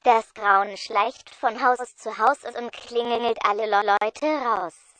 Das Grauen schleicht von Haus zu Haus und klingelt alle Leute raus.